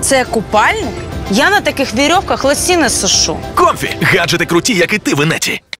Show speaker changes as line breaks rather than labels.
Це купальник? Я на таких вірьовках лосіни сушу.
Комфі! Гаджети круті, як і ти в інеті.